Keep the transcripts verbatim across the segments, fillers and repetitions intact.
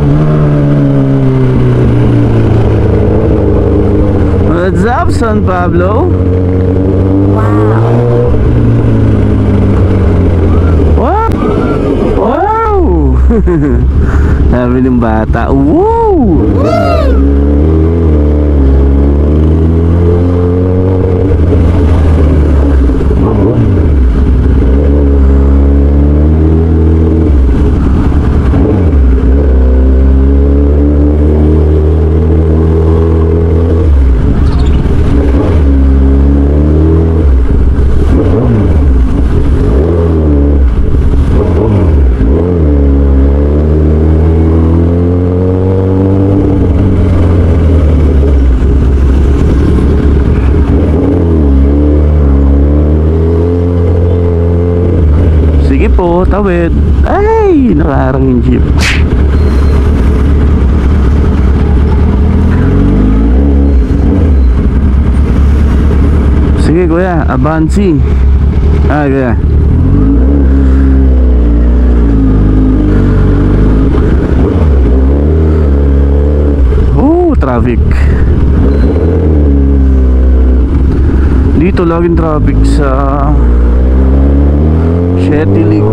What's up, San Pablo? Wow. Wow! Wow! Sabi ng bata, wow! Po, tawid. Ay, nakaharang yung jeep. Sige kuya, Avanti. Ah, kuya. Oh, traffic. Dito laging traffic sa Shetilig.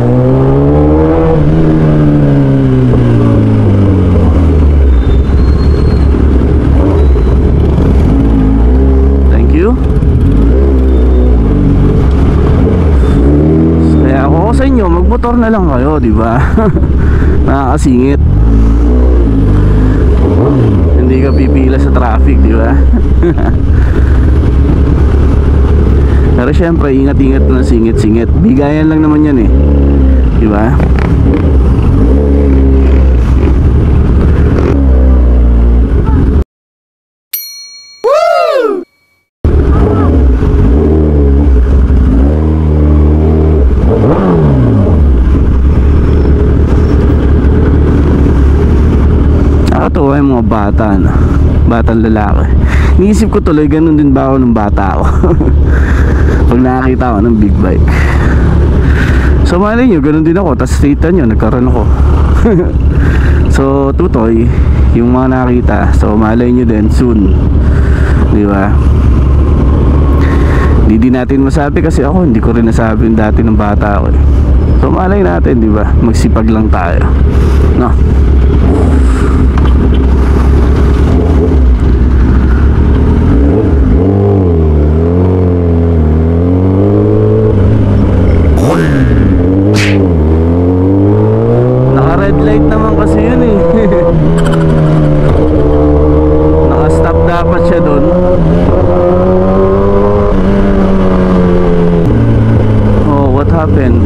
Thank you. Kaya ako sa inyo, magmotor na lang kayo, di ba? Nakakasingit. Hindi ka pipila sa traffic, di ba? Pero syempre, ingat-ingat na singit-singit. Bigayan lang naman yan eh. Diba? Woo! Nakatuwa yung mga bata, no? Batang lalaki. Niisip ko tuloy, ganun din ba ako ng bata ako? Pag nakakita ko ng big bike. So malay nyo, ganun din ako. Tapos kita nyo, nagkaroon ako. So tutoy yung mga nakita. So malay nyo din soon. Diba? Hindi din natin masabi kasi ako hindi ko rin nasabi yung dati ng bata ako eh. So malay natin, diba? Magsipag lang tayo, no? Naka-red light naman kasi yun eh. Naka-stop dapat siya dun. Oh, what happened?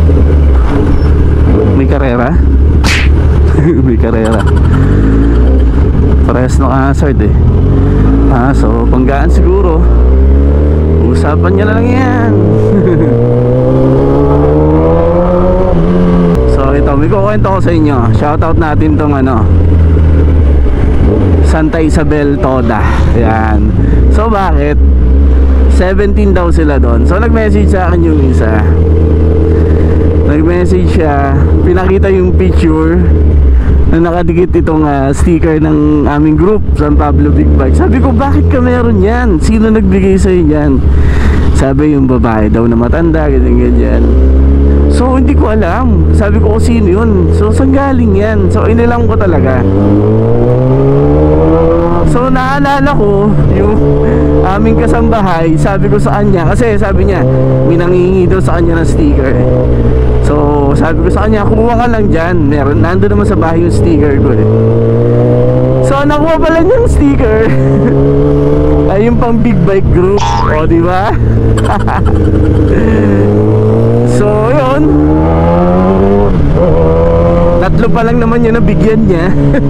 May karera? May karera. Parehas naka-hazard eh. Ah, so banggaan siguro. Usapan niya na lang yan. So ito, may kukwento ko sa inyo. Shoutout natin tong ano, Santa Isabel Toda. Yan. So bakit? seventeen daw sila doon. So nag-message sa akin yung isa. Nag-message siya, pinakita yung picture na nakadikit itong uh, sticker ng aming group, San Pablo Big Bike. Sabi ko, bakit ka meron yan? Sino nagbigay sa'yo yan? Sabi yung babae daw na matanda, ganyan ganyan. So hindi ko alam. Sabi ko, kung sino yun? So saan galing yan? So inilang ko talaga. So naalala ko yung aming kasambahay. Sabi ko sa kanya, kasi sabi niya may nangingi daw sa kanya ng sticker. So sabi ko sa kanya, kumuha ka lang dyan. Meron, nando naman sa bahay yung sticker ko eh. So nakuha pala niyang sticker. Ay yung pang Big Bike Group. O diba? So yun, tatlo pa lang naman yun na bigyan niya.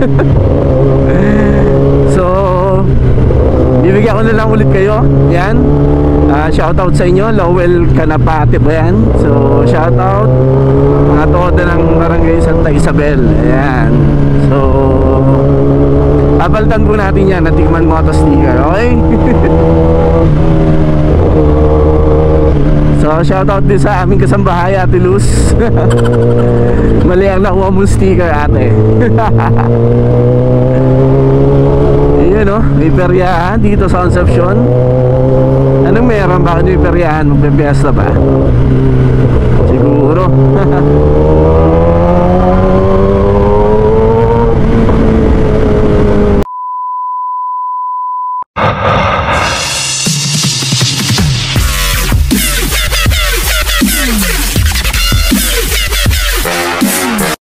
So bibigyan ko na lang ulit kayo. Yan, uh, shoutout sa inyo, Lowell Canapate ba yan? So shoutout mga toda ng Barangay Santa Isabel. Ayan. So papalitan po natin yan. Natikman mo ito sticker, okay? So So shoutout din sa aming kasambahay, Ate Luz. Mali ang nakuha mong sticker, ate. Iyan o, may peryahan dito sa Concepcion. Anong meron? Bakit may peryahan? Magpepiesta ba? Siguro.